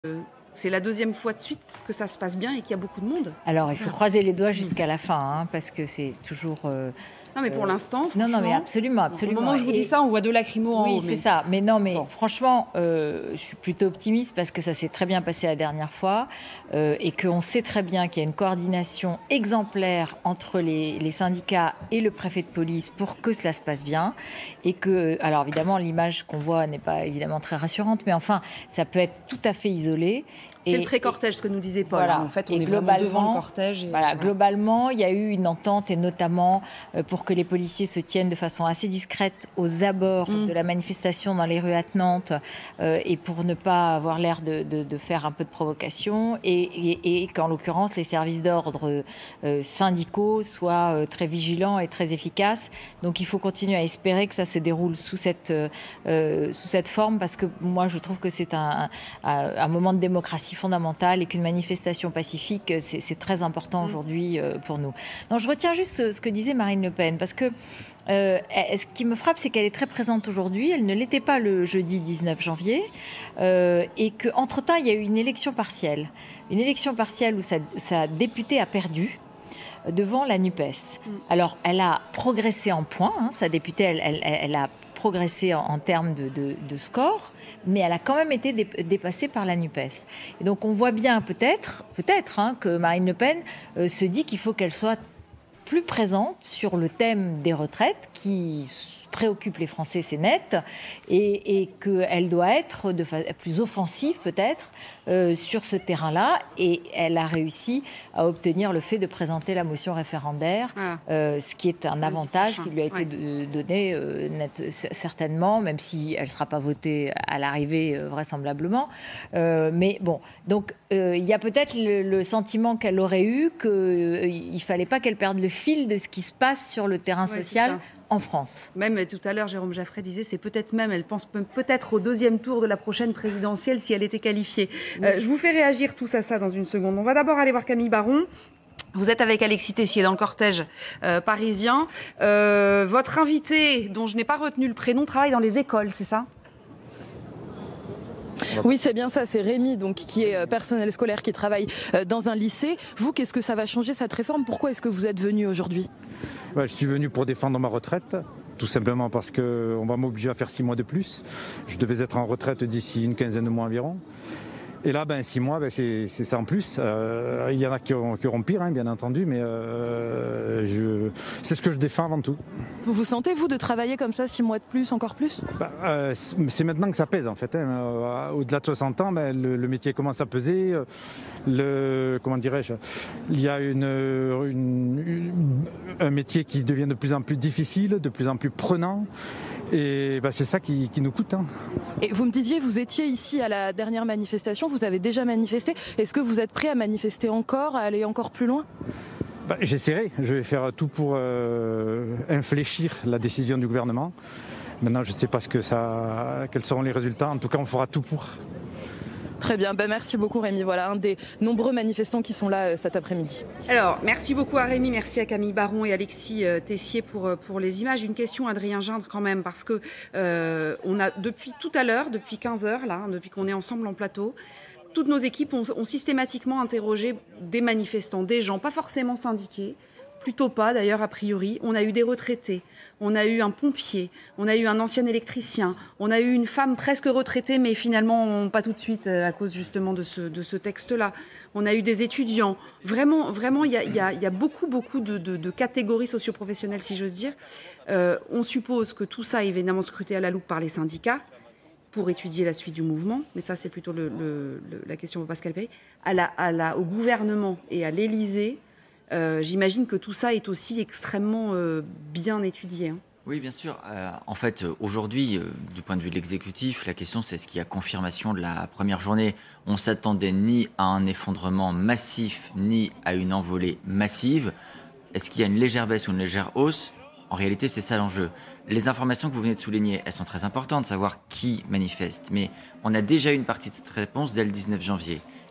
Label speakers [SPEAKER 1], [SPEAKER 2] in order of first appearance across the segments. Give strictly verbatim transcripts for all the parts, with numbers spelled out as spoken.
[SPEAKER 1] Euh, c'est la deuxième fois de suite que ça se passe bien et qu'il y a beaucoup de monde.
[SPEAKER 2] Alors, il faut croiser les doigts jusqu'à la fin, hein, parce que c'est toujours... Euh,
[SPEAKER 1] non, mais pour euh, l'instant,
[SPEAKER 2] non, non, mais absolument, absolument.
[SPEAKER 1] Au moment où je vous dis ça, on voit deux lacrymos en haut.
[SPEAKER 2] Oui, c'est
[SPEAKER 1] mais...
[SPEAKER 2] ça. Mais non, mais
[SPEAKER 1] bon.
[SPEAKER 2] franchement, euh, je suis plutôt optimiste parce que ça s'est très bien passé la dernière fois euh, et qu'on sait très bien qu'il y a une coordination exemplaire entre les, les syndicats et le préfet de police pour que cela se passe bien. Et que, alors évidemment, l'image qu'on voit n'est pas évidemment très rassurante, mais enfin, ça peut être tout à fait isolé.
[SPEAKER 1] C'est le pré-cortège, ce que nous disait Paul.
[SPEAKER 2] Voilà.
[SPEAKER 1] En fait, on
[SPEAKER 2] et
[SPEAKER 1] est vraiment devant le cortège. Et...
[SPEAKER 2] Voilà, globalement, il y a eu une entente, et notamment euh, pour que les policiers se tiennent de façon assez discrète aux abords mmh. de la manifestation dans les rues attenantes euh, et pour ne pas avoir l'air de, de, de faire un peu de provocation. Et, et, et qu'en l'occurrence, les services d'ordre euh, syndicaux soient euh, très vigilants et très efficaces. Donc, il faut continuer à espérer que ça se déroule sous cette, euh, sous cette forme, parce que moi, je trouve que c'est un, un, un moment de démocratie fondamentale et qu'une manifestation pacifique, c'est très important aujourd'hui euh, pour nous. Non, je retiens juste ce, ce que disait Marine Le Pen, parce que euh, ce qui me frappe, c'est qu'elle est très présente aujourd'hui. Elle ne l'était pas le jeudi dix-neuf janvier, euh, et qu'entre-temps, il y a eu une élection partielle. Une élection partielle où sa, sa députée a perdu devant la NUPES. Mm. Alors, elle a progressé en points, hein, sa députée, elle, elle, elle a progressé en, en termes de, de, de score, mais elle a quand même été dé, dépassée par la NUPES. Et donc, on voit bien peut-être peut-être hein, que Marine Le Pen euh, se dit qu'il faut qu'elle soit plus présente sur le thème des retraites qui préoccupe les Français, c'est net, et, et qu'elle doit être de plus offensive peut-être euh, sur ce terrain-là. Et elle a réussi à obtenir le fait de présenter la motion référendaire, ah. euh, ce qui est un avantage qui lui a été ouais. donné euh, net, certainement, même si elle ne sera pas votée à l'arrivée euh, vraisemblablement. Euh, mais bon, donc euh, il y a peut-être le, le sentiment qu'elle aurait eu qu'il euh, ne fallait pas qu'elle perde le fil de ce qui se passe sur le terrain ouais, social en France.
[SPEAKER 1] Même tout à l'heure, Jérôme Jaffray disait, c'est peut-être même, elle pense peut-être au deuxième tour de la prochaine présidentielle si elle était qualifiée. Oui. Euh, je vous fais réagir tous à ça dans une seconde. On va d'abord aller voir Camille Baron. Vous êtes avec Alexis Tessier dans le cortège euh, parisien. Euh, votre invité, dont je n'ai pas retenu le prénom, travaille dans les écoles, c'est ça ?
[SPEAKER 3] Oui, c'est bien ça, c'est Rémi, donc, qui est personnel scolaire, qui travaille dans un lycée. Vous, qu'est-ce que ça va changer, cette réforme? Pourquoi est-ce que vous êtes venu aujourd'hui?
[SPEAKER 4] Ouais, je suis venu pour défendre ma retraite, tout simplement parce qu'on va m'obliger à faire six mois de plus. Je devais être en retraite d'ici une quinzaine de mois environ. Et là, ben, six mois, ben, c'est ça en plus. Euh, il y en a qui auront, qui auront pire, hein, bien entendu, mais euh, c'est ce que je défends avant tout.
[SPEAKER 3] Vous vous sentez, vous, de travailler comme ça, six mois de plus, encore plus?
[SPEAKER 4] ben, euh, C'est maintenant que ça pèse, en fait. Hein. Euh, Au-delà de soixante ans, ben, le, le métier commence à peser. Le, comment dirais-je, il y a une, une, une, un métier qui devient de plus en plus difficile, de plus en plus prenant. Et ben, c'est ça qui, qui nous coûte. Hein.
[SPEAKER 3] Et vous me disiez, vous étiez ici à la dernière manifestation, vous avez déjà manifesté. Est-ce que vous êtes prêt à manifester encore, à aller encore plus loin?
[SPEAKER 4] ben, J'essaierai. Je vais faire tout pour euh, infléchir la décision du gouvernement. Maintenant, je ne sais pas ce que ça, quels seront les résultats. En tout cas, on fera tout pour.
[SPEAKER 3] Très bien, ben merci beaucoup Rémi. Voilà un des nombreux manifestants qui sont là euh, cet après-midi.
[SPEAKER 1] Alors, merci beaucoup à Rémi, merci à Camille Baron et Alexis euh, Tessier pour, euh, pour les images. Une question, Adrien Gindre, quand même, parce que euh, on a depuis tout à l'heure, depuis quinze heures, là, depuis qu'on est ensemble en plateau, toutes nos équipes ont, ont systématiquement interrogé des manifestants, des gens, pas forcément syndiqués, plutôt pas d'ailleurs a priori. On a eu des retraités, on a eu un pompier, on a eu un ancien électricien, on a eu une femme presque retraitée mais finalement pas tout de suite à cause justement de ce, de ce texte-là. On a eu des étudiants. Vraiment, vraiment, il y a, y a, y a beaucoup, beaucoup de, de, de catégories socioprofessionnelles, si j'ose dire. Euh, on suppose que tout ça est évidemment scruté à la loupe par les syndicats pour étudier la suite du mouvement, mais ça c'est plutôt le, le, le, la question pour Pascal Perry. À la, à la, au gouvernement et à l'Élysée, Euh, j'imagine que tout ça est aussi extrêmement euh, bien étudié. Hein.
[SPEAKER 5] Oui, bien sûr. Euh, en fait, aujourd'hui, euh, du point de vue de l'exécutif, la question c'est est-ce qu'il y a confirmation de la première journée? On s'attendait ni à un effondrement massif, ni à une envolée massive. Est-ce qu'il y a une légère baisse ou une légère hausse? En réalité, c'est ça l'enjeu. Les informations que vous venez de souligner, elles sont très importantes, savoir qui manifeste. Mais on a déjà eu une partie de cette réponse dès le dix-neuf janvier.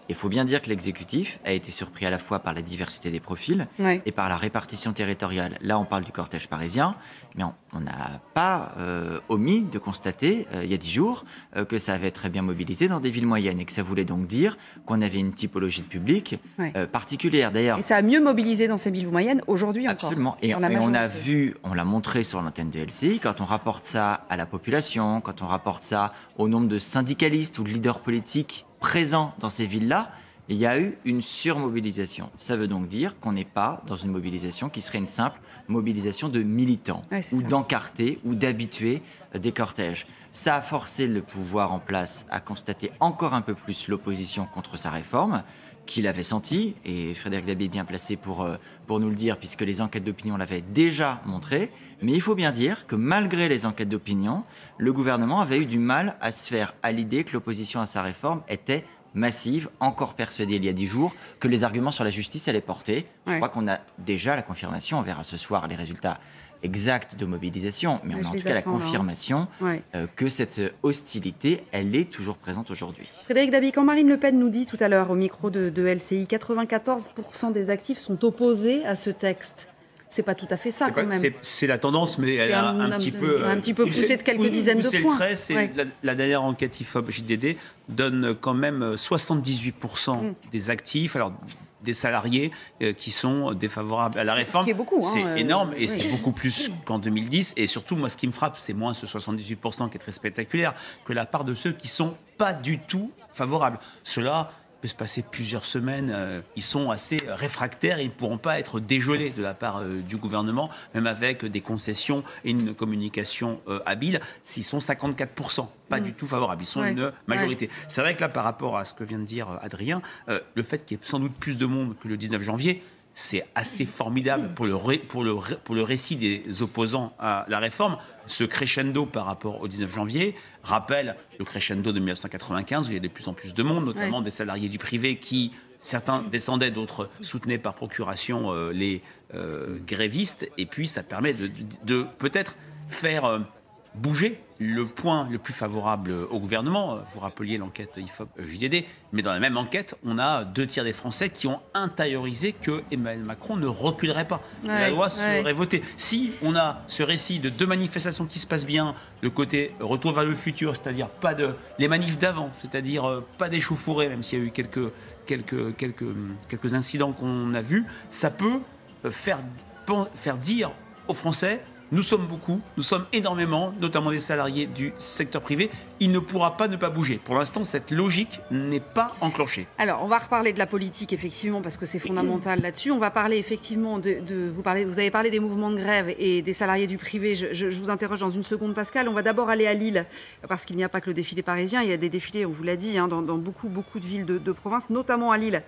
[SPEAKER 5] Il faut bien dire que l'exécutif a été surpris à la fois par la diversité des profils
[SPEAKER 1] Ouais.
[SPEAKER 5] et par la répartition territoriale. Là, on parle du cortège parisien, mais on n'a pas euh, omis de constater, euh, il y a dix jours, euh, que ça avait très bien mobilisé dans des villes moyennes et que ça voulait donc dire qu'on avait une typologie de public
[SPEAKER 1] Ouais.
[SPEAKER 5] euh, particulière. D'ailleurs,
[SPEAKER 1] Et ça a mieux mobilisé dans ces villes moyennes aujourd'hui encore.
[SPEAKER 5] absolument. Et,
[SPEAKER 1] dans la
[SPEAKER 5] et on a
[SPEAKER 1] majorité.
[SPEAKER 5] vu, on l'a montré sur l'antenne de L C I, quand on rapporte ça à la population, quand on rapporte ça au nombre de syndicalistes ou de leaders politiques présents dans ces villes-là, il y a eu une surmobilisation. Ça veut donc dire qu'on n'est pas dans une mobilisation qui serait une simple mobilisation de militants
[SPEAKER 1] Ouais, c'est
[SPEAKER 5] ou
[SPEAKER 1] ça.
[SPEAKER 5] d'encartés ou d'habitués euh, des cortèges. Ça a forcé le pouvoir en place à constater encore un peu plus l'opposition contre sa réforme, qu'il avait senti, et Frédéric Dabi est bien placé pour, euh, pour nous le dire, puisque les enquêtes d'opinion l'avaient déjà montré. Mais il faut bien dire que malgré les enquêtes d'opinion, le gouvernement avait eu du mal à se faire à l'idée que l'opposition à sa réforme était massive, encore persuadée il y a dix jours que les arguments sur la justice allaient porter. Je
[SPEAKER 1] Ouais.
[SPEAKER 5] crois qu'on a déjà la confirmation, on verra ce soir les résultats exacts de mobilisation, mais
[SPEAKER 1] Ouais,
[SPEAKER 5] on a
[SPEAKER 1] je
[SPEAKER 5] en
[SPEAKER 1] les
[SPEAKER 5] tout cas la
[SPEAKER 1] attends, là, hein.
[SPEAKER 5] confirmation
[SPEAKER 1] Ouais.
[SPEAKER 5] euh, que cette hostilité, elle est toujours présente aujourd'hui.
[SPEAKER 1] Frédéric Dabi, quand Marine Le Pen nous dit tout à l'heure au micro de, de L C I, quatre-vingt-quatorze pour cent des actifs sont opposés à ce texte. C'est pas tout à fait ça
[SPEAKER 6] C'est
[SPEAKER 1] quand
[SPEAKER 6] pas-
[SPEAKER 1] même.
[SPEAKER 6] c'est- C'est la tendance, mais elle
[SPEAKER 1] C'est
[SPEAKER 6] a
[SPEAKER 1] un-
[SPEAKER 6] un,
[SPEAKER 1] un-
[SPEAKER 6] petit peu,
[SPEAKER 1] un petit peu
[SPEAKER 6] poussé-
[SPEAKER 1] poussé de quelques
[SPEAKER 6] poussé
[SPEAKER 1] dizaines de
[SPEAKER 6] le
[SPEAKER 1] points.
[SPEAKER 6] trait. C'est
[SPEAKER 1] Ouais.
[SPEAKER 6] la, la dernière enquête I F O P J D D donne quand même soixante-dix-huit pour cent
[SPEAKER 1] Mm.
[SPEAKER 6] des actifs, alors des salariés euh, qui sont défavorables à la
[SPEAKER 1] Ce qui
[SPEAKER 6] réforme.
[SPEAKER 1] est beaucoup, hein,
[SPEAKER 6] c'est
[SPEAKER 1] euh,
[SPEAKER 6] énorme et
[SPEAKER 1] oui.
[SPEAKER 6] c'est beaucoup plus qu'en deux mille dix. Et surtout, moi, ce qui me frappe, c'est moins ce soixante-dix-huit pour cent qui est très spectaculaire que la part de ceux qui sont pas du tout favorables. Cela peut se passer plusieurs semaines. euh, ils sont assez réfractaires. Ils ne pourront pas être dégelés de la part euh, du gouvernement, même avec des concessions et une communication euh, habile. S'ils sont cinquante-quatre pour cent, pas du tout favorables. Ils sont
[SPEAKER 1] Ouais.
[SPEAKER 6] une majorité. C'est vrai que là, par rapport à ce que vient de dire euh, Adrien, euh, le fait qu'il y ait sans doute plus de monde que le dix-neuf janvier, c'est assez formidable pour le, ré- pour, le, ré- pour le récit des opposants à la réforme. Ce crescendo par rapport au dix-neuf janvier rappelle le crescendo de mille neuf cent quatre-vingt-quinze, où il y a de plus en plus de monde, notamment
[SPEAKER 1] Ouais.
[SPEAKER 6] des salariés du privé qui, certains descendaient, d'autres soutenaient par procuration euh, les euh, grévistes. Et puis ça permet de, de- de peut-être faire euh, bouger le point le plus favorable au gouvernement. Vous rappeliez l'enquête I F O P J D D, mais dans la même enquête, on a deux tiers des Français qui ont intériorisé que Emmanuel Macron ne reculerait pas. la
[SPEAKER 1] Ouais,
[SPEAKER 6] loi
[SPEAKER 1] ouais.
[SPEAKER 6] serait votée. Si on a ce récit de deux manifestations qui se passent bien, le côté retour vers le futur, c'est-à-dire pas de les manifs d'avant, c'est-à-dire euh, pas d'échauffourées, même s'il y a eu quelques quelques quelques quelques incidents qu'on a vus, ça peut euh, faire faire dire aux Français: nous sommes beaucoup, nous sommes énormément, notamment des salariés du secteur privé. Il ne pourra pas ne pas bouger. Pour l'instant, cette logique n'est pas enclenchée.
[SPEAKER 1] Alors, on va reparler de la politique, effectivement, parce que c'est fondamental là-dessus. On va parler, effectivement, de... de vous, parlez, vous avez parlé des mouvements de grève et des salariés du privé. Je, je- je vous interroge dans une seconde, Pascal. On va d'abord aller à Lille, parce qu'il n'y a pas que le défilé parisien. Il y a des défilés, on vous l'a dit, hein, dans, dans beaucoup, beaucoup de villes de, de province, notamment à Lille.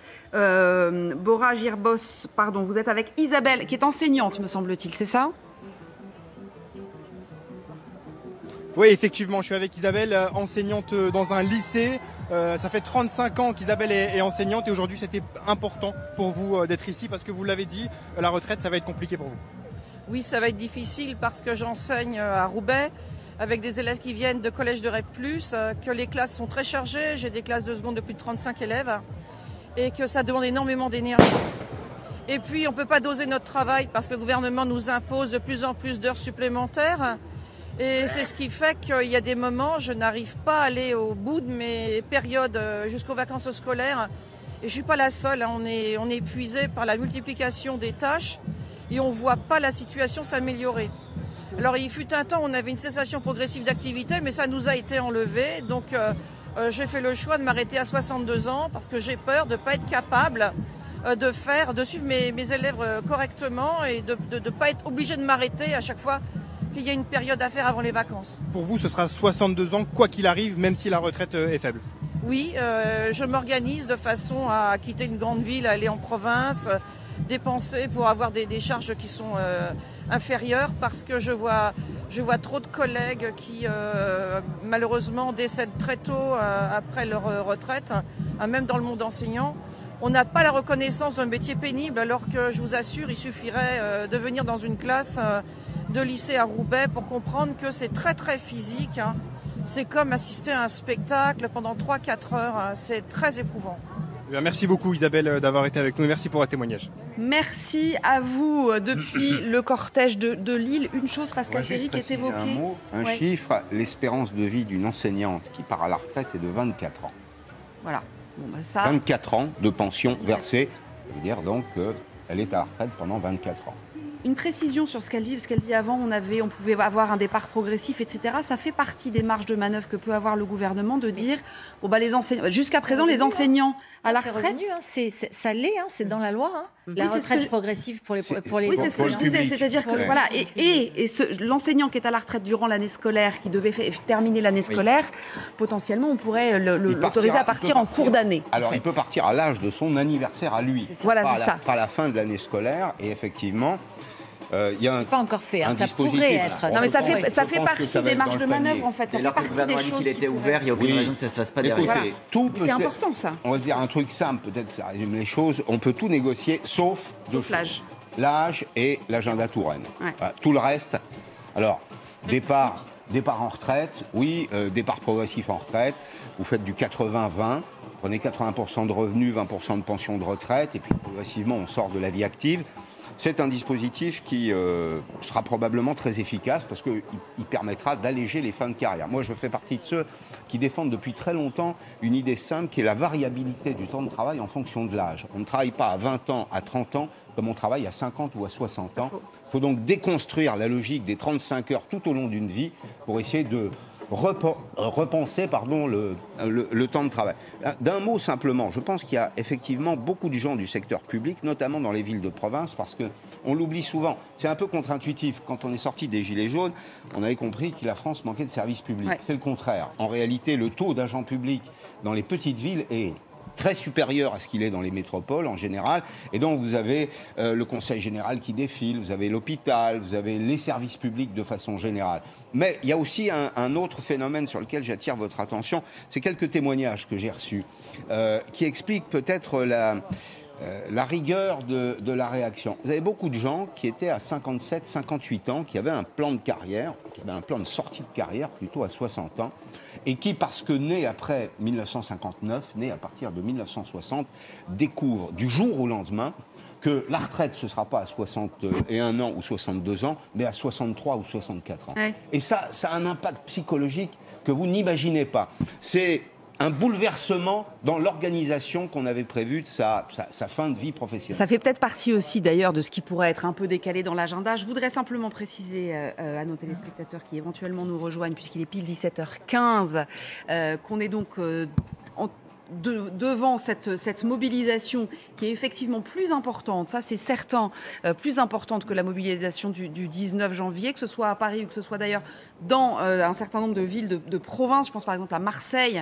[SPEAKER 1] Euh, Bora Girbos, pardon, vous êtes avec Isabelle, qui est enseignante, me semble-t-il, c'est ça ?
[SPEAKER 7] Oui, effectivement, je suis avec Isabelle, euh, enseignante euh, dans un lycée. Euh, ça fait trente-cinq ans qu'Isabelle est, est enseignante et aujourd'hui c'était important pour vous euh, d'être ici parce que vous l'avez dit, euh, la retraite ça va être compliqué pour vous.
[SPEAKER 8] Oui, ça va être difficile parce que j'enseigne à Roubaix avec des élèves qui viennent de collèges de REP plus, euh, que les classes sont très chargées. J'ai des classes de seconde de plus de trente-cinq élèves et que ça demande énormément d'énergie. Et puis on ne peut pas doser notre travail parce que le gouvernement nous impose de plus en plus d'heures supplémentaires. Et c'est ce qui fait qu'il y a des moments, je n'arrive pas à aller au bout de mes périodes euh, jusqu'aux vacances scolaires. Et je ne suis pas la seule, hein. on est, on est épuisé par la multiplication des tâches et on ne voit pas la situation s'améliorer. Alors il fut un temps où on avait une cessation progressive d'activité, mais ça nous a été enlevé. Donc euh, euh, j'ai fait le choix de m'arrêter à soixante-deux ans parce que j'ai peur de ne pas être capable euh, de faire, de suivre mes, mes élèves euh, correctement et de ne pas être obligé de m'arrêter à chaque fois qu'il y a une période à faire avant les vacances.
[SPEAKER 7] Pour vous ce sera soixante-deux ans quoi qu'il arrive même si la retraite euh, est faible.
[SPEAKER 8] Oui, euh, je m'organise de façon à quitter une grande ville, aller en province, euh, dépenser pour avoir des, des charges qui sont euh, inférieures parce que je vois, je vois trop de collègues qui euh, malheureusement décèdent très tôt euh, après leur euh, retraite, hein, même dans le monde enseignant. On n'a pas la reconnaissance d'un métier pénible alors que je vous assure, il suffirait euh, de venir dans une classe euh, de lycée à Roubaix pour comprendre que c'est très très physique. Hein. C'est comme assister à un spectacle pendant trois à quatre heures, hein. C'est très éprouvant.
[SPEAKER 7] Merci beaucoup Isabelle d'avoir été avec nous et merci pour votre témoignage.
[SPEAKER 1] Merci à vous. Depuis le cortège de, de Lille, une chose, Pascal Ferry, qui est évoquée.
[SPEAKER 9] Un mot, un ouais. chiffre, l'espérance de vie d'une enseignante qui part à la retraite est de vingt-quatre ans.
[SPEAKER 1] Voilà. Bon, bah ça...
[SPEAKER 9] vingt-quatre ans de pension versée, ça veut dire donc qu'elle est à la retraite pendant vingt-quatre ans.
[SPEAKER 1] Une précision sur ce qu'elle dit, parce qu'elle dit avant, on, avait, on pouvait avoir un départ progressif, et cetera. Ça fait partie des marges de manœuvre que peut avoir le gouvernement de dire, bon bah les enseignants, jusqu'à présent les enseignants à la retraite,
[SPEAKER 2] revenu, hein. c'est, c'est, ça l'est, hein. C'est dans la loi, hein. La oui, retraite je... progressive pour les pour les.
[SPEAKER 1] Oui, c'est ce que je disais, c'est-à-dire que ouais. voilà, et, et, et ce, l'enseignant qui est à la retraite durant l'année scolaire, qui devait fait, terminer l'année scolaire, oui. potentiellement on pourrait le, le, l'autoriser à partir en cours d'année.
[SPEAKER 9] Alors
[SPEAKER 1] en fait.
[SPEAKER 9] il peut partir à l'âge de son anniversaire à lui,
[SPEAKER 1] c'est voilà,
[SPEAKER 9] pas,
[SPEAKER 1] c'est
[SPEAKER 9] à
[SPEAKER 1] ça.
[SPEAKER 9] La, pas à la fin de l'année scolaire, et effectivement. Euh, y a un,
[SPEAKER 2] c'est pas encore fait, hein, ça pourrait être.
[SPEAKER 1] Non mais ça fait, ça fait partie ça des marges de manœuvre en fait. Ça
[SPEAKER 5] fait
[SPEAKER 1] partie
[SPEAKER 5] des choses. Le gouvernement a dit qu'il était ouvert, il n'y a aucune oui. raison que ça ne se fasse pas
[SPEAKER 9] Écoutez,
[SPEAKER 5] derrière.
[SPEAKER 9] Tout
[SPEAKER 1] c'est important ça.
[SPEAKER 9] On va se dire un truc simple, peut-être que ça résume les choses. On peut tout négocier sauf,
[SPEAKER 1] sauf l'âge.
[SPEAKER 9] L'âge et l'agenda Touraine.
[SPEAKER 1] Ouais.
[SPEAKER 9] Voilà, tout le reste. Alors, départ, départ en retraite, oui, euh, départ progressif en retraite. Vous faites du quatre-vingts vingt. Prenez quatre-vingts pour cent de revenus, vingt pour cent de pension de retraite, et puis progressivement on sort de la vie active. C'est un dispositif qui euh, sera probablement très efficace parce qu'il il permettra d'alléger les fins de carrière. Moi, je fais partie de ceux qui défendent depuis très longtemps une idée simple qui est la variabilité du temps de travail en fonction de l'âge. On ne travaille pas à vingt ans, à trente ans, comme on travaille à cinquante ou à soixante ans. Il faut donc déconstruire la logique des trente-cinq heures tout au long d'une vie pour essayer de repenser pardon, le, le, le temps de travail. D'un mot simplement, je pense qu'il y a effectivement beaucoup de gens du secteur public, notamment dans les villes de province, parce qu'on l'oublie souvent. C'est un peu contre-intuitif. Quand on est sorti des Gilets jaunes, on avait compris que la France manquait de services publics. Ouais. C'est le contraire. En réalité, le taux d'agents publics dans les petites villes est très supérieur à ce qu'il est dans les métropoles en général. Et donc vous avez euh, le Conseil général qui défile, vous avez l'hôpital, vous avez les services publics de façon générale. Mais il y a aussi un, un autre phénomène sur lequel j'attire votre attention, c'est quelques témoignages que j'ai reçus, euh, qui expliquent peut-être la... Euh, la rigueur de, de la réaction. Vous avez beaucoup de gens qui étaient à cinquante-sept, cinquante-huit ans, qui avaient un plan de carrière, qui avaient un plan de sortie de carrière plutôt à soixante ans, et qui, parce que nés après mille neuf cent cinquante-neuf, nés à partir de mille neuf cent soixante, découvrent du jour au lendemain que la retraite, ce ne sera pas à soixante et un ans ou soixante-deux ans, mais à soixante-trois ou soixante-quatre ans. Ouais. Et ça, ça a un impact psychologique que vous n'imaginez pas. C'est un bouleversement dans l'organisation qu'on avait prévue de sa, sa, sa fin de vie professionnelle.
[SPEAKER 1] Ça fait peut-être partie aussi d'ailleurs de ce qui pourrait être un peu décalé dans l'agenda. Je voudrais simplement préciser euh, à nos téléspectateurs qui éventuellement nous rejoignent, puisqu'il est pile dix-sept heures quinze, euh, qu'on est donc euh, en De, devant cette, cette mobilisation qui est effectivement plus importante, ça c'est certain, euh, plus importante que la mobilisation du, du dix-neuf janvier, que ce soit à Paris ou que ce soit d'ailleurs dans euh, un certain nombre de villes de, de province. Je pense par exemple à Marseille,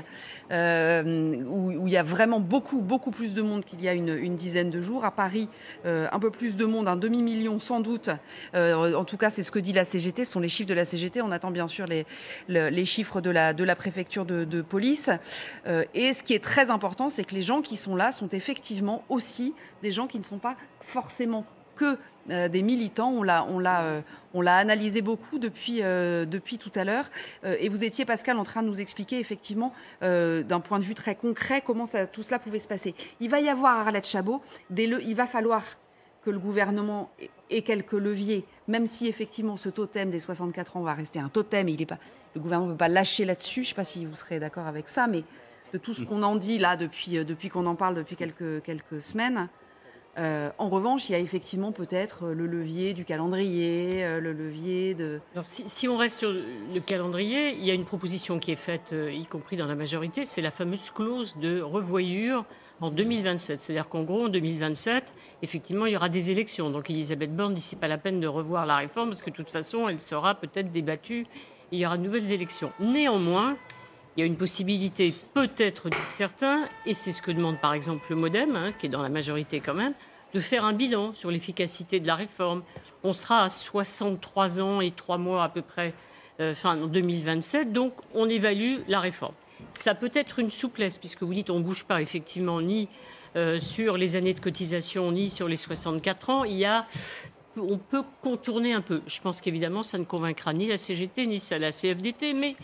[SPEAKER 1] euh, où, où il y a vraiment beaucoup, beaucoup plus de monde qu'il y a une, une dizaine de jours. À Paris, euh, un peu plus de monde, un demi-million sans doute. Euh, en tout cas, c'est ce que dit la C G T, ce sont les chiffres de la C G T. On attend bien sûr les, les, les chiffres de la, de la préfecture de, de police. Euh, et ce qui est très important, c'est que les gens qui sont là sont effectivement aussi des gens qui ne sont pas forcément que euh, des militants. On l'a, on l'a, euh, on l'a analysé beaucoup depuis, euh, depuis tout à l'heure. Euh, et vous étiez, Pascal, en train de nous expliquer effectivement, euh, d'un point de vue très concret, comment ça, tout cela pouvait se passer. Il va y avoir, Arlette Chabot, des le- il va falloir que le gouvernement ait quelques leviers, même si effectivement ce totem des soixante-quatre ans va rester un totem. Il est pas, le gouvernement ne peut pas lâcher là-dessus. Je ne sais pas si vous serez d'accord avec ça, mais de tout ce qu'on en dit là depuis, depuis qu'on en parle depuis quelques, quelques semaines. Euh, en revanche, il y a effectivement peut-être le levier du calendrier, euh, le levier de...
[SPEAKER 10] Alors, si, si on reste sur le calendrier, il y a une proposition qui est faite, euh, y compris dans la majorité, c'est la fameuse clause de revoyure en deux mille vingt-sept. C'est-à-dire qu'en gros, en deux mille vingt-sept, effectivement, il y aura des élections. Donc Elisabeth Borne dit que ce n'est pas la peine de revoir la réforme parce que de toute façon, elle sera peut-être débattue et il y aura de nouvelles élections. Néanmoins, il y a une possibilité, peut-être, disent certains, et c'est ce que demande par exemple le MoDem, hein, qui est dans la majorité quand même, de faire un bilan sur l'efficacité de la réforme. On sera à soixante-trois ans et trois mois à peu près, euh, fin en deux mille vingt-sept, donc on évalue la réforme. Ça peut être une souplesse, puisque vous dites on ne bouge pas effectivement ni euh, sur les années de cotisation, ni sur les soixante-quatre ans. Il y a... On peut contourner un peu. Je pense qu'évidemment, ça ne convaincra ni la C G T, ni la C F D T, mais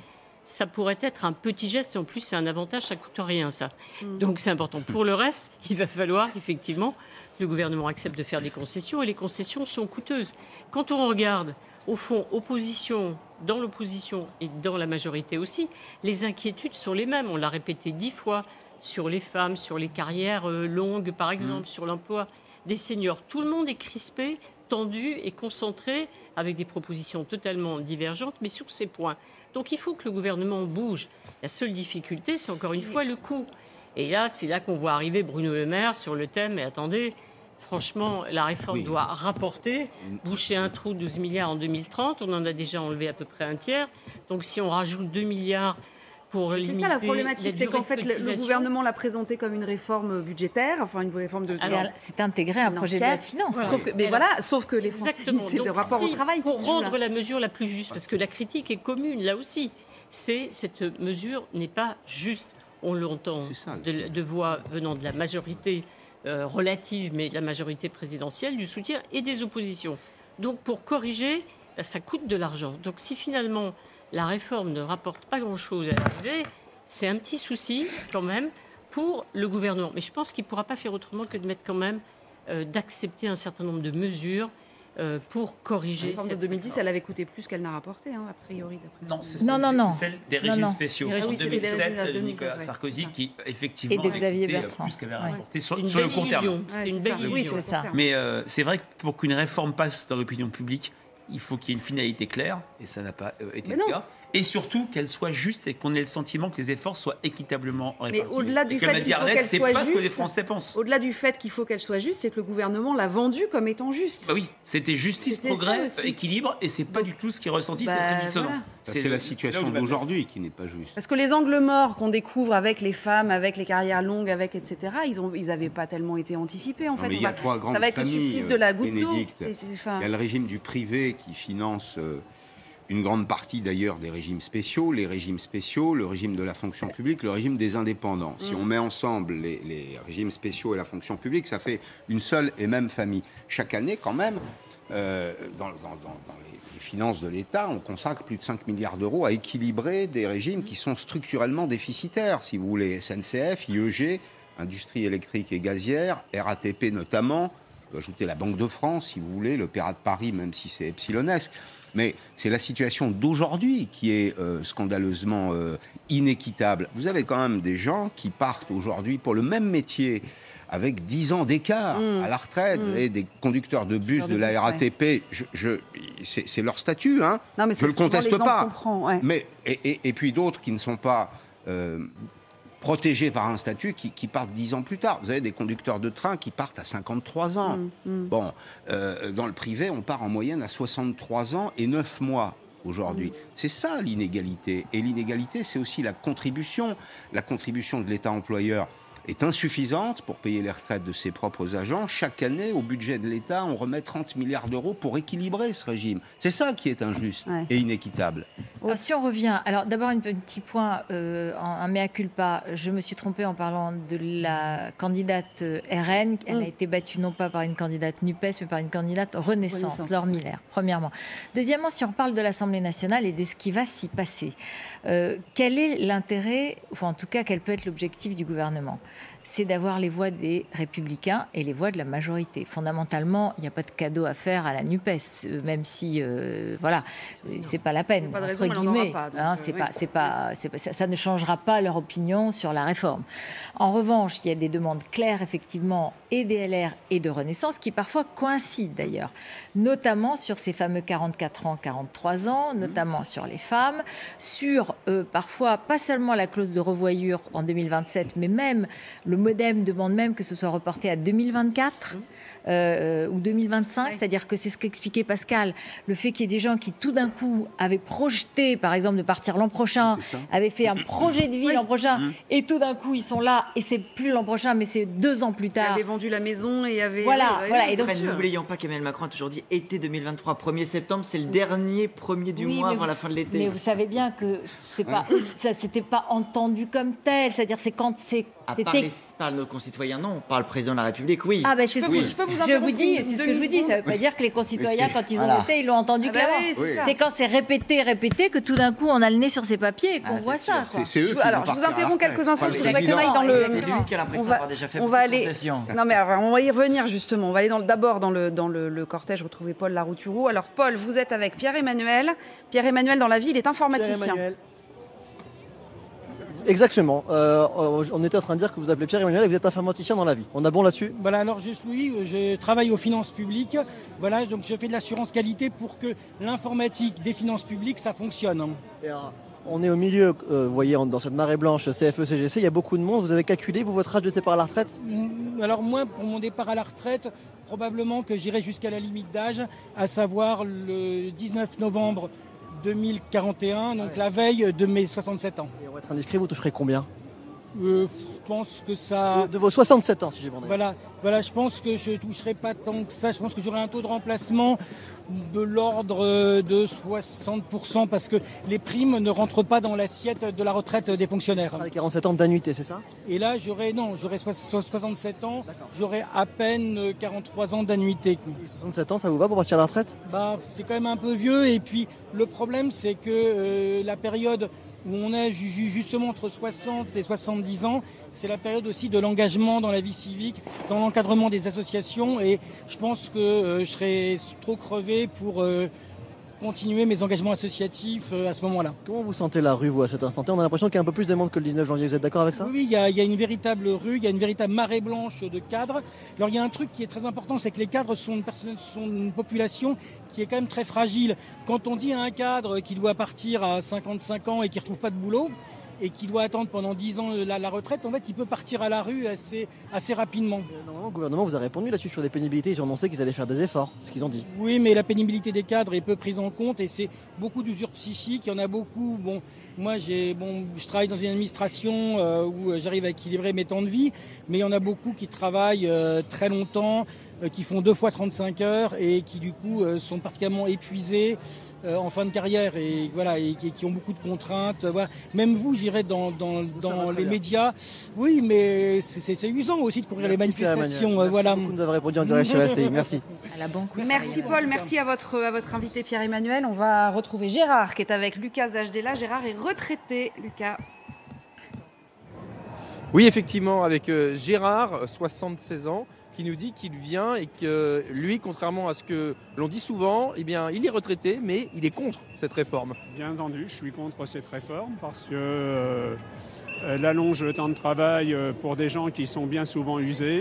[SPEAKER 10] ça pourrait être un petit geste. Et en plus, c'est un avantage, ça ne coûte rien, ça. Mmh. Donc, c'est important. Pour le reste, il va falloir, effectivement, que le gouvernement accepte de faire des concessions. Et les concessions sont coûteuses. Quand on regarde, au fond, opposition, dans l'opposition et dans la majorité aussi, les inquiétudes sont les mêmes. On l'a répété dix fois sur les femmes, sur les carrières longues, par exemple, mmh. sur l'emploi des seniors. Tout le monde est crispé, tendu et concentré avec des propositions totalement divergentes, mais sur ces points. Donc il faut que le gouvernement bouge. La seule difficulté, c'est encore une fois le coût. Et là, c'est là qu'on voit arriver Bruno Le Maire sur le thème, mais attendez, franchement, la réforme oui. doit rapporter, boucher un trou de douze milliards en deux mille trente, on en a déjà enlevé à peu près un tiers. Donc si on rajoute deux milliards...
[SPEAKER 1] C'est ça la problématique, c'est qu'en fait le, le gouvernement l'a présenté comme une réforme budgétaire, enfin une réforme de.
[SPEAKER 2] C'est intégré à un projet de loi de finances.
[SPEAKER 1] Voilà. Sauf que, mais voilà, sauf que les Français, c'est le rapport
[SPEAKER 10] si,
[SPEAKER 1] au travail.
[SPEAKER 10] Pour
[SPEAKER 1] qui
[SPEAKER 10] rendre
[SPEAKER 1] là.
[SPEAKER 10] la mesure la plus juste, parce que la critique est commune là aussi, c'est cette mesure n'est pas juste. On l'entend de, de voix venant de la majorité euh, relative, mais de la majorité présidentielle, du soutien et des oppositions. Donc pour corriger, ben, ça coûte de l'argent. Donc si finalement la réforme ne rapporte pas grand-chose à l'arrivée, c'est un petit souci quand même pour le gouvernement. Mais je pense qu'il ne pourra pas faire autrement que de mettre quand même, euh, d'accepter un certain nombre de mesures euh, pour corriger.
[SPEAKER 1] La réforme de deux mille dix, réforme. Elle avait coûté plus qu'elle n'a rapporté, hein, a priori.
[SPEAKER 6] Non, c'est
[SPEAKER 2] non, non, non.
[SPEAKER 6] celle des régimes
[SPEAKER 2] non, non.
[SPEAKER 6] spéciaux.
[SPEAKER 1] Ah oui,
[SPEAKER 6] en deux mille sept,
[SPEAKER 1] c'est
[SPEAKER 6] Nicolas
[SPEAKER 1] ouais.
[SPEAKER 6] Sarkozy qui, effectivement,
[SPEAKER 2] et de Xavier
[SPEAKER 6] a coûté
[SPEAKER 2] Bertrand.
[SPEAKER 6] plus qu'elle avait
[SPEAKER 2] ouais.
[SPEAKER 6] rapporté sur, sur le court terme.
[SPEAKER 10] C'était une belle illusion.
[SPEAKER 1] Oui, ça.
[SPEAKER 6] Mais euh, c'est vrai que pour qu'une réforme passe dans l'opinion publique, il faut qu'il y ait une finalité claire, et ça n'a pas euh, été
[SPEAKER 1] mais
[SPEAKER 6] le
[SPEAKER 1] non.
[SPEAKER 6] cas. Et surtout qu'elle soit juste et qu'on ait le sentiment que les efforts soient équitablement répartis.
[SPEAKER 1] Mais au-delà du fait qu'il faut qu'elle
[SPEAKER 6] c'est
[SPEAKER 1] soit
[SPEAKER 6] pas
[SPEAKER 1] juste,
[SPEAKER 6] ce que les Français pensent.
[SPEAKER 1] Au-delà du fait qu'il faut qu'elle soit juste, c'est que le gouvernement l'a vendue comme étant juste.
[SPEAKER 6] Bah oui, c'était justice, progrès, équilibre, et c'est pas du tout ce qui est ressenti,
[SPEAKER 1] bah,
[SPEAKER 6] c'est très dissonant.
[SPEAKER 1] Voilà.
[SPEAKER 9] C'est, c'est la situation d'aujourd'hui qui n'est pas juste.
[SPEAKER 1] Parce que les angles morts qu'on découvre avec les femmes, avec les carrières longues, avec et cetera, ils ont, ils avaient pas tellement été anticipés en
[SPEAKER 9] non,
[SPEAKER 1] fait.
[SPEAKER 9] Mais il y a trois grandes
[SPEAKER 1] ça va être
[SPEAKER 9] familles,
[SPEAKER 1] le supplice de la goutte d'eau.
[SPEAKER 9] Fin... Il y a le régime du privé qui finance. Euh, Une grande partie d'ailleurs des régimes spéciaux, les régimes spéciaux, le régime de la fonction publique, le régime des indépendants. Si on met ensemble les, les régimes spéciaux et la fonction publique, ça fait une seule et même famille. Chaque année, quand même, euh, dans, dans, dans, dans les, les finances de l'État, on consacre plus de cinq milliards d'euros à équilibrer des régimes qui sont structurellement déficitaires. Si vous voulez, S N C F, I E G, Industrie électrique et gazière, R A T P notamment, je peux ajouter la Banque de France, si vous voulez, l'Opéra de Paris, même si c'est epsilonesque. Mais c'est la situation d'aujourd'hui qui est euh, scandaleusement euh, inéquitable. Vous avez quand même des gens qui partent aujourd'hui pour le même métier avec dix ans d'écart mmh. à la retraite. Mmh. Vous avez des conducteurs de bus de la bus, R A T P, ouais. je, je, c'est, c'est leur statut, hein.
[SPEAKER 1] Non, mais
[SPEAKER 9] je ne le conteste pas.
[SPEAKER 1] Ouais.
[SPEAKER 9] Mais, et, et, et puis d'autres qui ne sont pas... Euh, protégés par un statut qui, qui partent dix ans plus tard. Vous avez des conducteurs de train qui partent à cinquante-trois ans. Mmh, mmh. Bon, euh, dans le privé, on part en moyenne à soixante-trois ans et neuf mois aujourd'hui. Mmh. C'est ça l'inégalité. Et l'inégalité, c'est aussi la contribution. La contribution de l'État employeur est insuffisante pour payer les retraites de ses propres agents. Chaque année, au budget de l'État, on remet trente milliards d'euros pour équilibrer ce régime. C'est ça qui est injuste ouais. et inéquitable.
[SPEAKER 2] Alors, si on revient, alors d'abord un petit point, euh, un mea culpa. Je me suis trompée en parlant de la candidate R N. Elle mmh. a été battue non pas par une candidate NUPES, mais par une candidate Renaissance, Renaissance. Laure Miller, premièrement. Deuxièmement, si on parle de l'Assemblée nationale et de ce qui va s'y passer, euh, quel est l'intérêt, ou en tout cas, quel peut être l'objectif du gouvernement ? C'est d'avoir les voix des Républicains et les voix de la majorité. Fondamentalement, il n'y a pas de cadeau à faire à la NUPES, même si, euh, voilà, c'est pas la peine,
[SPEAKER 1] pas de
[SPEAKER 2] entre
[SPEAKER 1] raison,
[SPEAKER 2] guillemets.
[SPEAKER 1] Pas, donc,
[SPEAKER 2] hein,
[SPEAKER 1] euh,
[SPEAKER 2] c'est
[SPEAKER 1] oui.
[SPEAKER 2] pas, c'est pas, c'est pas, ça, ça ne changera pas leur opinion sur la réforme. En revanche, il y a des demandes claires, effectivement, et des L R et de Renaissance, qui parfois coïncident d'ailleurs, notamment sur ces fameux quarante-quatre ans, quarante-trois ans, notamment mmh. sur les femmes, sur euh, parfois, pas seulement la clause de revoyure en deux mille vingt-sept, mais même le MoDem demande même que ce soit reporté à deux mille vingt-quatre mmh. euh, ou deux mille vingt-cinq, oui. C'est-à-dire que c'est ce qu'expliquait Pascal, le fait qu'il y ait des gens qui tout d'un coup avaient projeté, par exemple, de partir l'an prochain, avaient fait un projet de vie oui. l'an prochain, mmh. et tout d'un coup ils sont là, et c'est plus l'an prochain, mais c'est deux ans plus tard.
[SPEAKER 1] Ils avaient vendu la maison et avaient...
[SPEAKER 2] Voilà,
[SPEAKER 1] ouais,
[SPEAKER 2] voilà.
[SPEAKER 1] Ouais,
[SPEAKER 2] et donc,
[SPEAKER 5] n'oublions pas qu'Emmanuel Macron a toujours dit été deux mille vingt-trois, premier septembre, c'est le dernier premier du
[SPEAKER 2] oui,
[SPEAKER 5] mois avant
[SPEAKER 2] vous,
[SPEAKER 5] la fin de l'été.
[SPEAKER 2] Mais vous savez bien que c'est pas, ça, c'était pas entendu comme tel, c'est-à-dire c'est quand c'est...
[SPEAKER 5] À
[SPEAKER 2] c'était...
[SPEAKER 5] part les par nos concitoyens, non. Par le président de la République, oui.
[SPEAKER 2] Ah, ben c'est ce
[SPEAKER 1] oui.
[SPEAKER 2] que
[SPEAKER 1] je peux vous
[SPEAKER 2] je vous dis, c'est ce que je vous dis. Ça ne veut pas dire que les concitoyens, quand ils ont
[SPEAKER 5] Voilà.
[SPEAKER 2] voté, ils l'ont entendu
[SPEAKER 1] Ah bah
[SPEAKER 2] clairement.
[SPEAKER 1] oui, c'est
[SPEAKER 9] Oui.
[SPEAKER 1] ça.
[SPEAKER 2] C'est quand c'est répété, répété, que tout d'un coup, on a le nez sur ses papiers et qu'on
[SPEAKER 5] Ah,
[SPEAKER 2] voit
[SPEAKER 5] c'est
[SPEAKER 2] ça.
[SPEAKER 5] sûr.
[SPEAKER 2] quoi.
[SPEAKER 9] C'est c'est eux
[SPEAKER 1] Je-
[SPEAKER 9] qui
[SPEAKER 1] alors,
[SPEAKER 9] vont
[SPEAKER 1] je vous
[SPEAKER 9] partir à la
[SPEAKER 1] interromps quelques
[SPEAKER 9] retraite,
[SPEAKER 1] instants
[SPEAKER 9] pas
[SPEAKER 1] parce
[SPEAKER 9] le
[SPEAKER 1] que je voudrais qu'on
[SPEAKER 9] président.
[SPEAKER 1] aille dans le.
[SPEAKER 5] C'est lui qui a l'impression
[SPEAKER 1] on va-
[SPEAKER 5] d'avoir déjà fait
[SPEAKER 1] on
[SPEAKER 5] beaucoup
[SPEAKER 1] va
[SPEAKER 5] de
[SPEAKER 1] aller.
[SPEAKER 5] concessions.
[SPEAKER 1] Non mais alors, on va y revenir justement. On va aller dans le- d'abord dans le dans le, le cortège retrouver Paul Larouturou. Alors Paul, vous êtes avec Pierre-Emmanuel. Pierre-Emmanuel dans la vie, il est informaticien.
[SPEAKER 11] Pierre-Emmanuel. Exactement. Euh, on était en train de dire que vous appelez Pierre-Emmanuel et vous êtes informaticien dans la vie. On a bon là-dessus?
[SPEAKER 12] Voilà, alors je suis, je travaille aux finances publiques. Voilà, donc je fais de l'assurance qualité pour que l'informatique des finances publiques, ça fonctionne.
[SPEAKER 11] Et alors, on est au milieu, euh, vous voyez, dans cette marée blanche C F E C G C, il y a beaucoup de monde. Vous avez calculé, vous, votre âge de départ à la retraite?
[SPEAKER 12] Alors moi, pour mon départ à la retraite, probablement que j'irai jusqu'à la limite d'âge, à savoir le dix-neuf novembre deux mille quarante et un, donc la veille de mes soixante-sept ans.
[SPEAKER 11] Et on va être indiscret, vous toucherez combien?
[SPEAKER 12] Euh, je pense que ça...
[SPEAKER 11] De, de vos soixante-sept ans, si j'ai bon avis.
[SPEAKER 12] Voilà, voilà, je pense que je ne toucherai pas tant que ça. Je pense que j'aurai un taux de remplacement de l'ordre de soixante pour cent parce que les primes ne rentrent pas dans l'assiette de la retraite des fonctionnaires.
[SPEAKER 11] Avec quarante-sept ans d'annuité, c'est ça?
[SPEAKER 12] Et là, j'aurai non, j'aurai soixante-sept ans,
[SPEAKER 11] D'accord.
[SPEAKER 12] j'aurai à peine quarante-trois ans d'annuité.
[SPEAKER 11] Et soixante-sept ans, ça vous va pour partir à la retraite?
[SPEAKER 12] Bah, c'est quand même un peu vieux. Et puis, le problème, c'est que euh, la période où on est ju- ju- justement entre soixante et soixante-dix ans, c'est la période aussi de l'engagement dans la vie civique, dans l'encadrement des associations. Et je pense que euh, je serai trop crevé pour euh, continuer mes engagements associatifs euh, à ce moment-là.
[SPEAKER 11] Comment vous sentez la rue, vous, à cet instant T? On a l'impression qu'il y a un peu plus de monde que le dix-neuf janvier. Vous êtes d'accord avec ça?
[SPEAKER 12] Oui, oui, il y, a, il y a une véritable rue, il y a une véritable marée blanche de cadres. Alors il y a un truc qui est très important, c'est que les cadres sont une, personne, sont une population qui est quand même très fragile. Quand on dit à un cadre qui doit partir à cinquante-cinq ans et qui ne retrouve pas de boulot, et qui doit attendre pendant dix ans la, la retraite, en fait, il peut partir à la rue assez, assez rapidement.
[SPEAKER 11] Euh, Normalement, le gouvernement vous a répondu là-dessus sur les pénibilités. Ils ont annoncé qu'ils allaient faire des efforts, ce qu'ils ont dit.
[SPEAKER 12] Oui, mais la pénibilité des cadres est peu prise en compte et c'est beaucoup d'usure psychique. Il y en a beaucoup. Bon, moi, j'ai, bon, je travaille dans une administration euh, où j'arrive à équilibrer mes temps de vie, mais il y en a beaucoup qui travaillent euh, très longtemps, euh, qui font deux fois trente-cinq heures et qui, du coup, euh, sont particulièrement épuisés euh, en fin de carrière et, voilà, et, et qui ont beaucoup de contraintes. Voilà. Même vous, j'irai dans, dans, dans les médias. Oui, mais c'est, c'est, c'est usant aussi de couvrir
[SPEAKER 11] Merci,
[SPEAKER 12] les manifestations.
[SPEAKER 11] Merci
[SPEAKER 12] voilà.
[SPEAKER 11] beaucoup de nous avoir répondu en direct sur L C I. Merci.
[SPEAKER 2] À la banque, oui,
[SPEAKER 1] Merci Paul, merci à votre, à votre invité Pierre-Emmanuel. On va retrouver Gérard qui est avec Lucas Zajdela. Gérard est retraité, Lucas.
[SPEAKER 13] Oui, effectivement, avec euh, Gérard, soixante-seize ans, qui nous dit qu'il vient et que lui, contrairement à ce que l'on dit souvent, eh bien, il est retraité, mais il est contre cette réforme.
[SPEAKER 14] Bien entendu, je suis contre cette réforme parce que euh, elle allonge le temps de travail pour des gens qui sont bien souvent usés,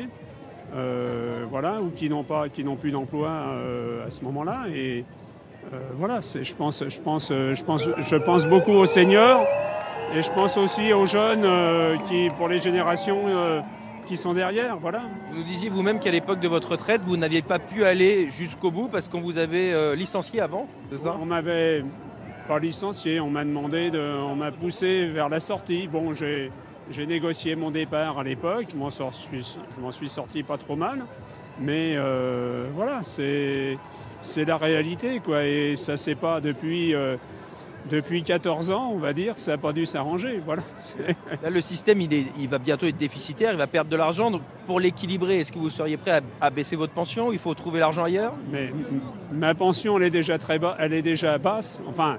[SPEAKER 14] euh, voilà, ou qui n'ont pas, qui n'ont plus d'emploi euh, à ce moment-là. Et euh, voilà, c'est, je pense, je pense, je pense, je pense beaucoup aux seniors et je pense aussi aux jeunes euh, qui, pour les générations euh, qui sont derrière, voilà.
[SPEAKER 13] Vous nous disiez vous-même qu'à l'époque de votre retraite, vous n'aviez pas pu aller jusqu'au bout parce qu'on vous avait euh, licencié avant, c'est ça?
[SPEAKER 14] On m'avait pas licencié, on m'a demandé, de, on m'a poussé vers la sortie. Bon, j'ai, j'ai négocié mon départ à l'époque, je m'en, sors, je m'en suis sorti pas trop mal, mais euh, voilà, c'est, c'est la réalité, quoi. Et ça, c'est pas depuis... Euh, Depuis quatorze ans, on va dire, ça n'a pas dû s'arranger. Voilà.
[SPEAKER 13] Là, le système, il, est, il va bientôt être déficitaire, il va perdre de l'argent. Donc, pour l'équilibrer, est-ce que vous seriez prêt à, à baisser votre pension? Il faut trouver l'argent ailleurs?
[SPEAKER 14] Mais ma pension, elle est déjà très bas, elle est déjà basse. Enfin,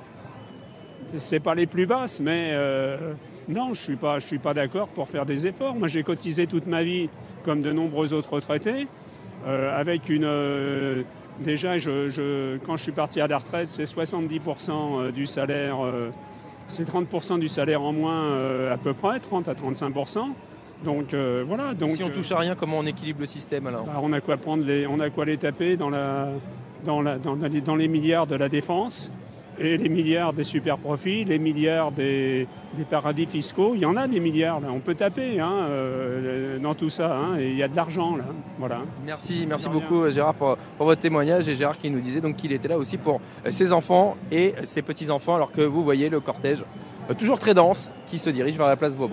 [SPEAKER 14] c'est pas les plus basses, mais euh, non, je suis pas, je suis pas d'accord pour faire des efforts. Moi, j'ai cotisé toute ma vie, comme de nombreux autres retraités, euh, avec une. Euh, Déjà, je, je, quand je suis parti à la retraite, c'est soixante-dix pour cent du salaire, euh, c'est trente pour cent du salaire en moins euh, à peu près, trente à trente-cinq pour cent. Donc euh, voilà. Donc,
[SPEAKER 13] si on touche à rien, comment on équilibre le système alors?
[SPEAKER 14] Bah, on a quoi prendre les, on a quoi les taper dans, la, dans, la, dans, les, dans les milliards de la défense et les milliards des super profits, les milliards des, des paradis fiscaux. Il y en a des milliards là. On peut taper hein, euh, dans tout ça. Hein, et il y a de l'argent là. Voilà.
[SPEAKER 13] Merci, merci beaucoup Gérard pour, pour votre témoignage et Gérard qui nous disait donc qu'il était là aussi pour ses enfants et ses petits-enfants alors que vous voyez le cortège euh, toujours très dense qui se dirige vers la place Vauban.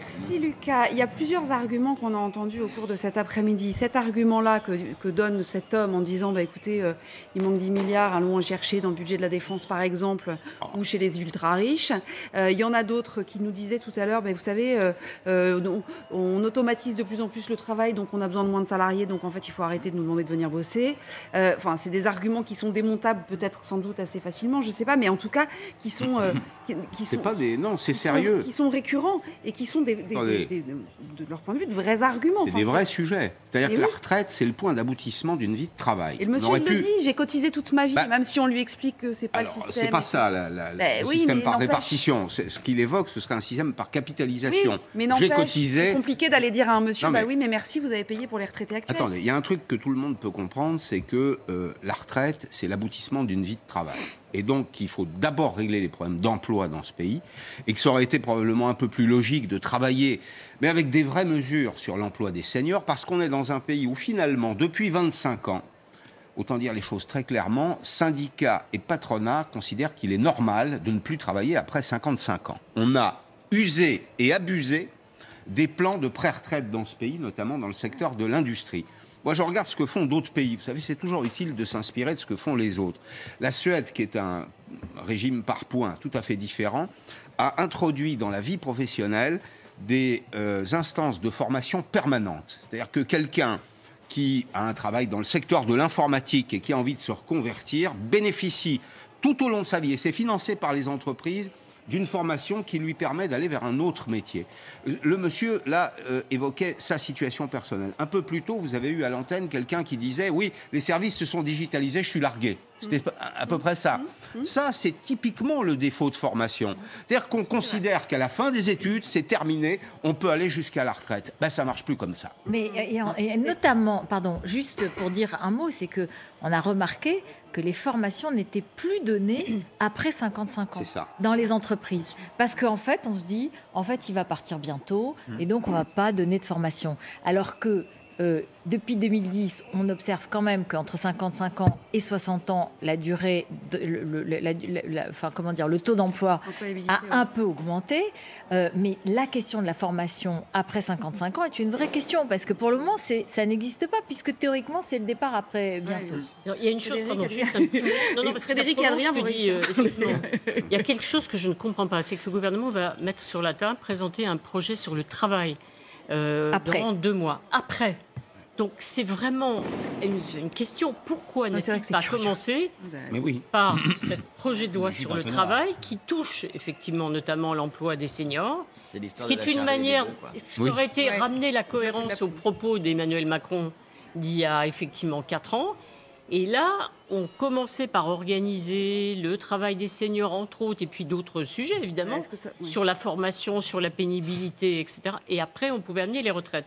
[SPEAKER 1] Merci Lucas. Il y a plusieurs arguments qu'on a entendus au cours de cet après-midi. Cet argument-là que, que donne cet homme en disant bah, écoutez, euh, il manque dix milliards, allons en chercher dans le budget de la défense par exemple, ou chez les ultra-riches. Euh, il y en a d'autres qui nous disaient tout à l'heure bah, vous savez, euh, euh, on, on automatise de plus en plus le travail, donc on a besoin de moins de salariés, donc en fait il faut arrêter de nous demander de venir bosser. Euh, enfin, c'est des arguments qui sont démontables peut-être sans doute assez facilement, je ne sais pas, mais en tout cas qui sont. Euh, qui, qui sont
[SPEAKER 9] pas des. Non, c'est
[SPEAKER 1] qui
[SPEAKER 9] sérieux.
[SPEAKER 1] Sont, qui sont récurrents et qui sont des, des, des, des, de leur point de vue de vrais arguments.
[SPEAKER 9] C'est
[SPEAKER 1] enfin,
[SPEAKER 9] des vrais sujets. C'est-à-dire que
[SPEAKER 1] oui.
[SPEAKER 9] la retraite, c'est le point d'aboutissement d'une vie de travail.
[SPEAKER 1] Et le monsieur il pu... le dit, j'ai cotisé toute ma vie, bah, même si on lui explique que c'est pas
[SPEAKER 9] alors,
[SPEAKER 1] le système.
[SPEAKER 9] C'est pas ça, la, la, bah, le oui, système par répartition. Ce qu'il évoque, ce serait un système par capitalisation.
[SPEAKER 1] Oui, mais n'empêche,
[SPEAKER 9] cotisé...
[SPEAKER 1] c'est compliqué d'aller dire à un monsieur, non, mais... bah oui, mais merci, vous avez payé pour les retraités actuels.
[SPEAKER 9] Attendez, il y a un truc que tout le monde peut comprendre, c'est que euh, la retraite, c'est l'aboutissement d'une vie de travail. Et donc qu'il faut d'abord régler les problèmes d'emploi dans ce pays, et que ça aurait été probablement un peu plus logique de travailler, mais avec des vraies mesures sur l'emploi des seniors, parce qu'on est dans un pays où finalement, depuis vingt-cinq ans, autant dire les choses très clairement, syndicats et patronat considèrent qu'il est normal de ne plus travailler après cinquante-cinq ans. On a usé et abusé des plans de pré-retraite dans ce pays, notamment dans le secteur de l'industrie. Moi, je regarde ce que font d'autres pays. Vous savez, c'est toujours utile de s'inspirer de ce que font les autres. La Suède, qui est un régime par points tout à fait différent, a introduit dans la vie professionnelle des euh, instances de formation permanente. C'est-à-dire que quelqu'un qui a un travail dans le secteur de l'informatique et qui a envie de se reconvertir bénéficie tout au long de sa vie, et c'est financé par les entreprises, d'une formation qui lui permet d'aller vers un autre métier. Le monsieur, là, euh, évoquait sa situation personnelle. Un peu plus tôt, vous avez eu à l'antenne quelqu'un qui disait « Oui, les services se sont digitalisés, je suis largué ». C'était à peu près ça. Ça, c'est typiquement le défaut de formation. C'est-à-dire qu'on considère qu'à la fin des études, c'est terminé, on peut aller jusqu'à la retraite. Ben, ça marche plus comme ça.
[SPEAKER 2] Mais et, et notamment, pardon, juste pour dire un mot, c'est que on a remarqué que les formations n'étaient plus données après cinquante-cinq ans dans les entreprises. Parce qu'en fait, on se dit, en fait, il va partir bientôt, et donc on ne va pas donner de formation. Alors que Euh, depuis deux mille dix, on observe quand même qu'entre cinquante-cinq ans et soixante ans, la durée, de, le, le, la, la, la, enfin, comment dire, le taux d'emploi a un ouais. peu augmenté. Euh, mais la question de la formation après cinquante-cinq ans est une vraie question, parce que pour le moment, c'est, ça n'existe pas, puisque théoriquement, c'est le départ après bientôt.
[SPEAKER 10] Ouais, il y a une chose, pardon, juste un petit mot. Non, non, parce que Frédéric et Adrien vont dis, euh, effectivement, il y a quelque chose que je ne comprends pas, c'est que le gouvernement va mettre sur la table, présenter un projet sur le travail. Euh, dans deux mois. Après. Donc c'est vraiment une, une question. Pourquoi n'est-il pas commencé
[SPEAKER 9] oui.
[SPEAKER 10] par ce projet de loi sur le travail qui touche effectivement notamment l'emploi des seniors, ce qui est une manière, ce qui aurait été ouais. ramener la cohérence aux propos d'Emmanuel Macron d'il y a effectivement quatre ans. Et là, on commençait par organiser le travail des seniors, entre autres, et puis d'autres sujets, évidemment, ouais, ça, oui. sur la formation, sur la pénibilité, et cetera. Et après, on pouvait amener les retraites.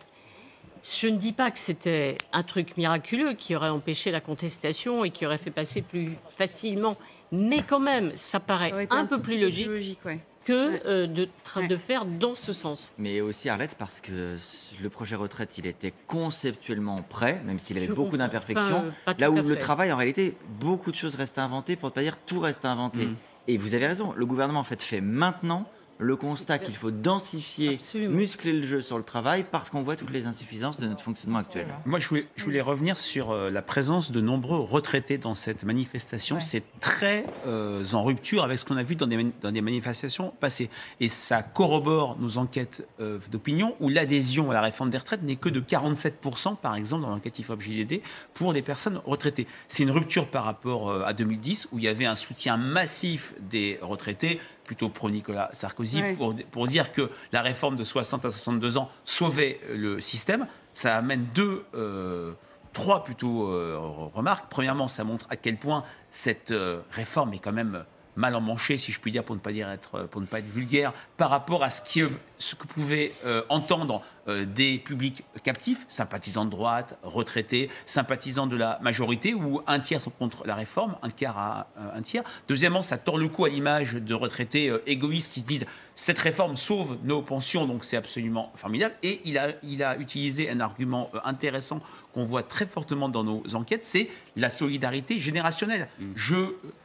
[SPEAKER 10] Je ne dis pas que c'était un truc miraculeux qui aurait empêché la contestation et qui aurait fait passer plus facilement, mais quand même, ça paraît ça un, un peu plus logique, logique ouais. que ouais. Euh, de, tra- ouais. de faire dans ce sens.
[SPEAKER 5] Mais aussi, Arlette, parce que le projet retraite, il était conceptuellement prêt, même s'il avait Je beaucoup d'imperfections, pas, pas là où le fait. Travail, en réalité, beaucoup de choses restent à inventer, pour ne pas dire tout reste à inventer. Mmh. Et vous avez raison, le gouvernement en fait fait maintenant le constat qu'il faut densifier, Absolument. muscler le jeu sur le travail parce qu'on voit toutes les insuffisances de notre fonctionnement actuel.
[SPEAKER 6] Moi, je voulais, je voulais revenir sur euh, la présence de nombreux retraités dans cette manifestation. Ouais. C'est très euh, en rupture avec ce qu'on a vu dans des, mani- dans des manifestations passées. Et ça corrobore nos enquêtes euh, d'opinion où l'adhésion à la réforme des retraites n'est que de quarante-sept pour cent, par exemple, dans l'enquête I F O P J G D, pour les personnes retraitées. C'est une rupture par rapport euh, à deux mille dix, où il y avait un soutien massif des retraités, plutôt pro-Nicolas Sarkozy, ouais. pour, pour dire que la réforme de soixante à soixante-deux ans sauvait le système. Ça amène deux, euh, trois plutôt euh, remarques. Premièrement, ça montre à quel point cette euh, réforme est quand même mal emmanchée, si je puis dire, pour ne pas dire être, pour ne pas être vulgaire, par rapport à ce, qui, ce que pouvaient euh, entendre euh, des publics captifs, sympathisants de droite, retraités, sympathisants de la majorité, où un tiers sont contre la réforme, un quart à euh, un tiers. Deuxièmement, ça tord le cou à l'image de retraités euh, égoïstes qui se disent « cette réforme sauve nos pensions, donc c'est absolument formidable ». Et il a, il a utilisé un argument euh, intéressant qu'on voit très fortement dans nos enquêtes, c'est la solidarité générationnelle. Mmh. Je...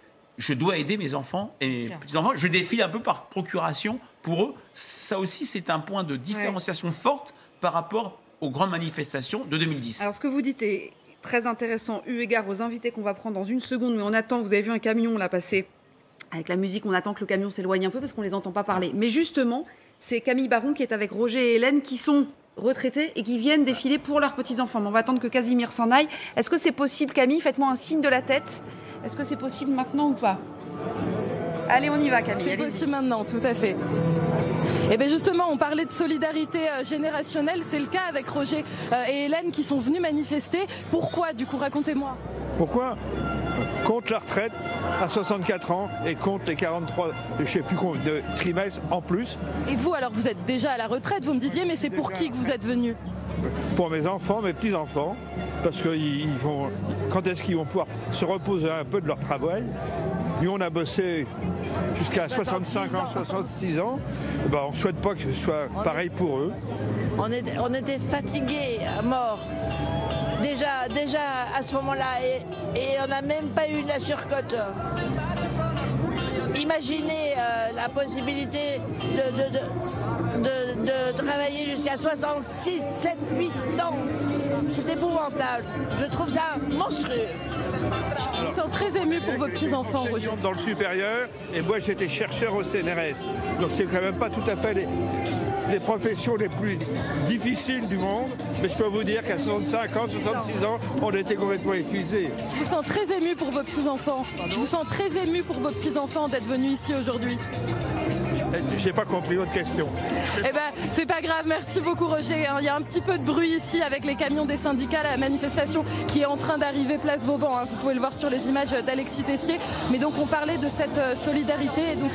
[SPEAKER 6] je dois aider mes enfants et mes petits-enfants. Je défile un peu par procuration pour eux. Ça aussi, c'est un point de différenciation ouais. forte par rapport aux grandes manifestations de deux mille dix.
[SPEAKER 1] Alors, ce que vous dites est très intéressant, eu égard aux invités qu'on va prendre dans une seconde, mais on attend, vous avez vu un camion là passer avec la musique, on attend que le camion s'éloigne un peu parce qu'on ne les entend pas parler. Mais justement, c'est Camille Baron qui est avec Roger et Hélène qui sont retraités et qui viennent défiler pour leurs petits-enfants. Mais on va attendre que Casimir s'en aille. Est-ce que c'est possible, Camille? Faites-moi un signe de la tête. Est-ce que c'est possible maintenant ou pas? Allez, on y va, Camille.
[SPEAKER 3] C'est possible maintenant, tout à fait. Et bien justement, on parlait de solidarité euh, générationnelle, c'est le cas avec Roger euh, et Hélène qui sont venus manifester. Pourquoi, du coup, racontez-moi.
[SPEAKER 15] Pourquoi? Contre la retraite à soixante-quatre ans et contre les quarante-trois, je sais plus combien, de trimestres en plus.
[SPEAKER 3] Et vous, alors, vous êtes déjà à la retraite, vous me disiez, mais c'est pour qui que vous êtes venus?
[SPEAKER 15] Pour mes enfants, mes petits-enfants, parce que ils vont, quand est-ce qu'ils vont pouvoir se reposer un peu de leur travail? Nous, on a bossé jusqu'à soixante-cinq ans, soixante-six ans. Ben, on ne souhaite pas que ce soit pareil pour eux.
[SPEAKER 16] On, est, on était fatigués à mort. Déjà, déjà à ce moment-là, et, et on n'a même pas eu la surcote. Imaginez euh, la possibilité de, de, de, de, de travailler jusqu'à soixante-six, sept, huit ans. C'est épouvantable. Je trouve ça monstrueux.
[SPEAKER 3] Je me sens très ému pour vos petits-enfants.
[SPEAKER 15] Dans le supérieur, et moi j'étais chercheur au C N R S. Donc c'est quand même pas tout à fait les, les professions les plus difficiles du monde. Mais je peux vous dire qu'à soixante-cinq ans, soixante-six ans, on était complètement épuisés.
[SPEAKER 3] Je vous sens très ému pour vos petits-enfants. Je vous sens très ému pour vos petits-enfants d'être venus ici aujourd'hui.
[SPEAKER 15] J'ai pas compris votre question.
[SPEAKER 3] Eh ben, c'est pas grave. Merci beaucoup, Roger. Il y a un petit peu de bruit ici avec les camions des syndicats, la manifestation qui est en train d'arriver place Vauban. Hein. Vous pouvez le voir sur les images d'Alexis Tessier. Mais donc, on parlait de cette solidarité. Donc,